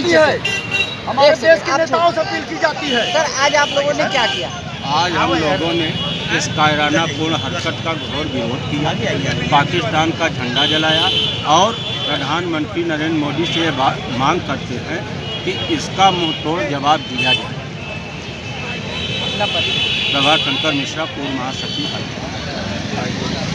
हमारे देश के नेताओं से अपील की जाती है। सर आज आप लोगों ने क्या किया? आज हम लोगों ने इस कायरानापूर्ण हरकत का घोर विरोध किया, पाकिस्तान का झंडा जलाया और प्रधानमंत्री नरेंद्र मोदी से मांग करते हैं कि इसका मुंहतोड़ जवाब दिया जाए। प्रभाकर मिश्रा, पूर्व महासचिव।